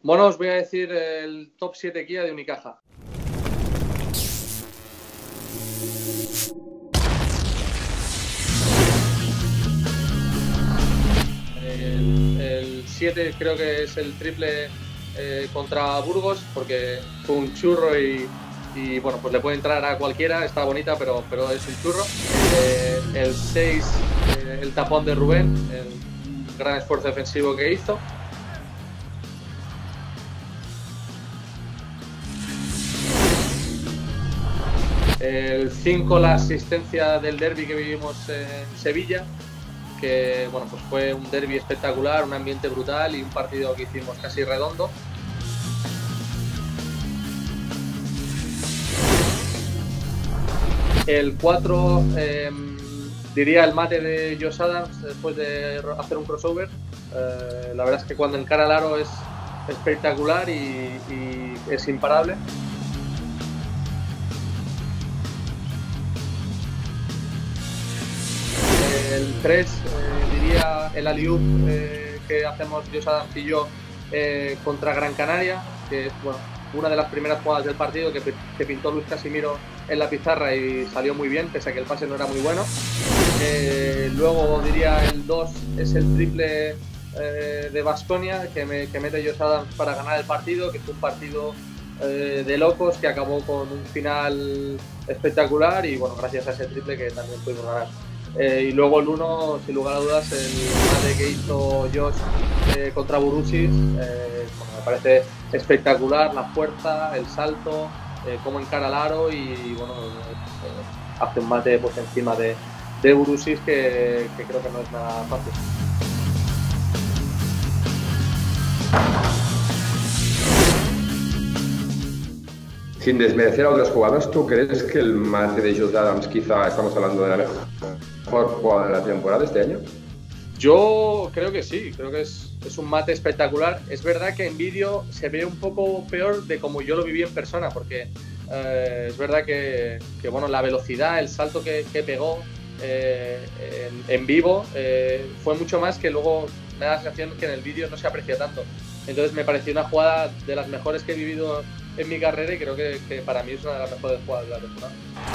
Bueno, os voy a decir el top 7 Kia de Unicaja. El 7 creo que es el triple contra Burgos, porque fue un churro y bueno, pues le puede entrar a cualquiera, está bonita, pero es un churro. El 6, el tapón de Rubén, el gran esfuerzo defensivo que hizo. El 5, la asistencia del derbi que vivimos en Sevilla, que bueno, pues fue un derbi espectacular, un ambiente brutal y un partido que hicimos casi redondo. El 4, diría el mate de Josh Adams después de hacer un crossover. La verdad es que cuando encara al aro es espectacular y es imparable. El 3, diría el alley-oop que hacemos Josh Adams y yo contra Gran Canaria, que es bueno, una de las primeras jugadas del partido que pintó Luis Casimiro en la pizarra y salió muy bien, pese a que el pase no era muy bueno. Luego diría el 2 es el triple de Baskonia que mete Josh Adams para ganar el partido, que fue un partido de locos que acabó con un final espectacular y bueno, gracias a ese triple que también pudimos ganar. Y luego el 1, sin lugar a dudas, el mate que hizo Josh contra Burusis, bueno, me parece espectacular la fuerza, el salto, cómo encara el aro y bueno, hace un mate pues, encima de Burusis que creo que no es nada fácil. Sin desmerecer a otros jugadores, ¿tú crees que el mate de Josh Adams quizá estamos hablando de la mejor jugada de la temporada este año? Yo creo que sí, creo que es un mate espectacular. Es verdad que en vídeo se ve un poco peor de como yo lo viví en persona, porque es verdad que bueno, la velocidad, el salto que pegó en vivo fue mucho más que luego me da la sensación que en el vídeo no se aprecia tanto. Entonces me pareció una jugada de las mejores que he vivido en mi carrera y creo que para mí es una de las mejores jugadas de la temporada.